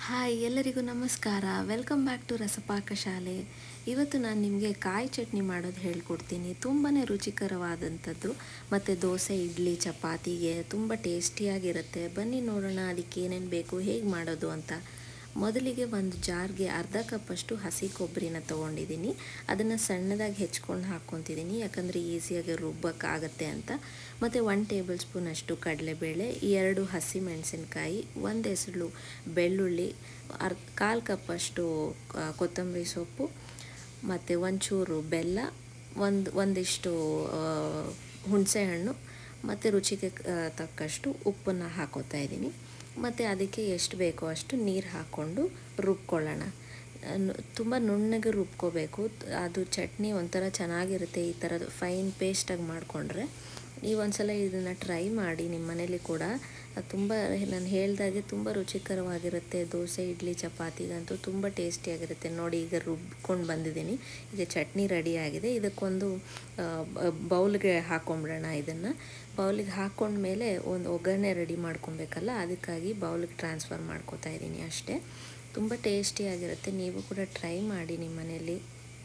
Hi ಎಲ್ಲರಿಗೂ ನಮಸ್ಕಾರ. Welcome back to ರಸಪಾಕ ಶಾಲೆ. ಇವತ್ತು ನಾನು ನಿಮಗೆ ಕಾಯಿ ಚಟ್ನಿ ಮಾಡೋದು ಹೇಳ್ಕೊಡ್ತೀನಿ. ತುಂಬಾ ರುಚಿಕರವಾದಂಥದ್ದು ಮತ್ತು ದೋಸೆ, ಇಡ್ಲಿ, ಚಪಾತಿಗೆ ತುಂಬ ಟೇಸ್ಟಿಯಾಗಿರುತ್ತೆ. ಬನ್ನಿ ನೋಡೋಣ ಅದಕ್ಕೆ ಏನೇನು ಬೇಕು, ಹೇಗೆ ಮಾಡೋದು ಅಂತ. ಮೊದಲಿಗೆ ಒಂದು ಜಾರ್ಗೆ ಅರ್ಧ ಕಪ್ಪಷ್ಟು ಹಸಿ ಕೊಬ್ಬರಿನ ತೊಗೊಂಡಿದ್ದೀನಿ. ಅದನ್ನು ಸಣ್ಣದಾಗಿ ಹೆಚ್ಕೊಂಡು ಹಾಕ್ಕೊತಿದ್ದೀನಿ, ಯಾಕಂದರೆ ಈಸಿಯಾಗಿ ರುಬ್ಬಕ್ಕಾಗತ್ತೆ ಅಂತ. ಮತ್ತು 1 ಟೇಬಲ್ ಸ್ಪೂನಷ್ಟು ಕಡಲೆಬೇಳೆ, 2 ಹಸಿ ಮೆಣಸಿನ್ಕಾಯಿ, 1 ಎಸಳು ಬೆಳ್ಳುಳ್ಳಿ, 1/4 ಕಪ್ಪಷ್ಟು ಕೊತ್ತಂಬರಿ ಸೊಪ್ಪು, ಮತ್ತು ಒಂಚೂರು ಬೆಲ್ಲ, ಒಂದಿಷ್ಟು ಹುಣಸೆಹಣ್ಣು, ಮತ್ತು ರುಚಿಗೆ ತಕ್ಕಷ್ಟು ಉಪ್ಪನ್ನು ಹಾಕೋತಾ ಇದ್ದೀನಿ. ಮತ್ತು ಅದಕ್ಕೆ ಎಷ್ಟು ಬೇಕೋ ಅಷ್ಟು ನೀರು ಹಾಕ್ಕೊಂಡು ರುಬ್ಕೊಳ್ಳೋಣ. ತುಂಬ ನುಣ್ಣಗೆ ರುಬ್ಕೋಬೇಕು. ಅದು ಚಟ್ನಿ ಒಂಥರ ಚೆನ್ನಾಗಿರುತ್ತೆ. ಈ ಥರದ್ದು ಫೈನ್ ಪೇಸ್ಟಾಗಿ ಮಾಡಿಕೊಂಡ್ರೆ ನೀವು ಒಂದ್ಸಲ ಇದನ್ನು ಟ್ರೈ ಮಾಡಿ ನಿಮ್ಮ ಮನೇಲಿ ಕೂಡ. ತುಂಬ ನಾನು ಹೇಳ್ದಾಗೆ ತುಂಬ ರುಚಿಕರವಾಗಿರುತ್ತೆ. ದೋಸೆ, ಇಡ್ಲಿ, ಚಪಾತಿಗಂತೂ ತುಂಬ ಟೇಸ್ಟಿಯಾಗಿರುತ್ತೆ. ನೋಡಿ, ಈಗ ರುಬ್ಕೊಂಡು ಬಂದಿದ್ದೀನಿ. ಈಗ ಚಟ್ನಿ ರೆಡಿಯಾಗಿದೆ. ಇದಕ್ಕೊಂದು ಬೌಲ್ಗೆ ಹಾಕ್ಕೊಂಬಿಡೋಣ. ಇದನ್ನು ಬೌಲಿಗೆ ಹಾಕ್ಕೊಂಡ್ಮೇಲೆ ಒಂದು ಒಗ್ಗರಣೆ ರೆಡಿ ಮಾಡ್ಕೊಬೇಕಲ್ಲ, ಅದಕ್ಕಾಗಿ ಬೌಲಿಗೆ ಟ್ರಾನ್ಸ್ಫರ್ ಮಾಡ್ಕೋತಾ ಇದ್ದೀನಿ ಅಷ್ಟೇ. ತುಂಬ ಟೇಸ್ಟಿಯಾಗಿರುತ್ತೆ. ನೀವು ಕೂಡ ಟ್ರೈ ಮಾಡಿ ನಿಮ್ಮ ಮನೇಲಿ.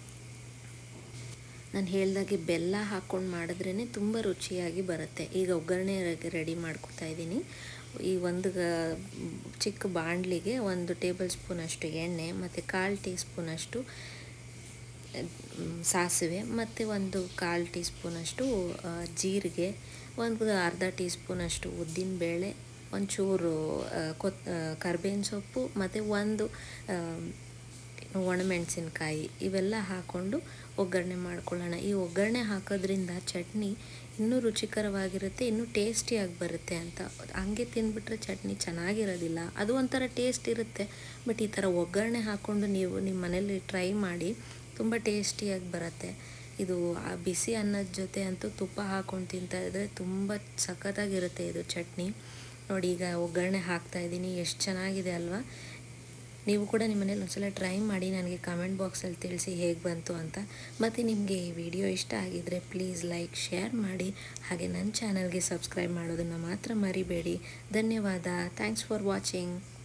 ನಾನು ಹೇಳ್ದಾಗೆ ಬೆಲ್ಲ ಹಾಕ್ಕೊಂಡು ಮಾಡಿದ್ರೇ ತುಂಬ ರುಚಿಯಾಗಿ ಬರುತ್ತೆ. ಈಗ ಒಗ್ಗರಣೆ ರೆಡಿ ಮಾಡ್ಕೊತಾ ಇದ್ದೀನಿ. ಈ ಒಂದು ಚಿಕ್ಕ ಬಾಣಲಿಗೆ 1 ಟೇಬಲ್ ಸ್ಪೂನಷ್ಟು ಎಣ್ಣೆ, ಮತ್ತು 1/4 ಟೀ ಸ್ಪೂನಷ್ಟು ಸಾಸಿವೆ, ಮತ್ತು 1/4 ಟೀ ಸ್ಪೂನಷ್ಟು ಜೀರಿಗೆ, ಅರ್ಧ ಟೀ ಸ್ಪೂನಷ್ಟು ಉದ್ದಿನಬೇಳೆ, ಒಂಚೂರು ಕರ್ಬೇವಿನ ಸೊಪ್ಪು, ಮತ್ತು 1 ಒಣಮೆಣಸಿನ್ಕಾಯಿ, ಇವೆಲ್ಲ ಹಾಕ್ಕೊಂಡು ಒಗ್ಗರಣೆ ಮಾಡ್ಕೊಳ್ಳೋಣ. ಈ ಒಗ್ಗರಣೆ ಹಾಕೋದ್ರಿಂದ ಚಟ್ನಿ ಇನ್ನೂ ರುಚಿಕರವಾಗಿರುತ್ತೆ, ಇನ್ನೂ ಟೇಸ್ಟಿಯಾಗಿ ಬರುತ್ತೆ ಅಂತ. ಹಂಗೆ ತಿಂದ್ಬಿಟ್ರೆ ಚಟ್ನಿ ಚೆನ್ನಾಗಿರೋದಿಲ್ಲ. ಅದು ಒಂಥರ ಟೇಸ್ಟ್ ಇರುತ್ತೆ. ಬಟ್ ಈ ಥರ ಒಗ್ಗರಣೆ ಹಾಕ್ಕೊಂಡು ನೀವು ನಿಮ್ಮ ಮನೇಲಿ ಟ್ರೈ ಮಾಡಿ, ತುಂಬ ಟೇಸ್ಟಿಯಾಗಿ ಬರುತ್ತೆ. ಇದು ಬಿಸಿ ಅನ್ನದ ಜೊತೆ ಅಂತೂ ತುಪ್ಪ ಹಾಕ್ಕೊಂಡು ತಿಂತಾಯಿದ್ರೆ ತುಂಬ ಸಖತ್ತಾಗಿರುತ್ತೆ ಇದು ಚಟ್ನಿ. ನೋಡಿ, ಈಗ ಒಗ್ಗರಣೆ ಹಾಕ್ತಾಯಿದ್ದೀನಿ. ಎಷ್ಟು ಚೆನ್ನಾಗಿದೆ ಅಲ್ವಾ? ನೀವು ಕೂಡ ನಿಮ್ಮ ಮನೇಲಿ ಒಂದ್ಸಲ ಟ್ರೈ ಮಾಡಿ, ನನಗೆ ಕಮೆಂಟ್ ಬಾಕ್ಸಲ್ಲಿ ತಿಳಿಸಿ ಹೇಗೆ ಬಂತು ಅಂತ. ಮತ್ತು ನಿಮಗೆ ಈ ವಿಡಿಯೋ ಇಷ್ಟ ಆಗಿದ್ದರೆ ಪ್ಲೀಸ್ ಲೈಕ್, ಶೇರ್ ಮಾಡಿ. ಹಾಗೆ ನನ್ನ ಚಾನಲ್ಗೆ ಸಬ್ಸ್ಕ್ರೈಬ್ ಮಾಡೋದನ್ನು ಮಾತ್ರ ಮರಿಬೇಡಿ. ಧನ್ಯವಾದ. Thanks for watching.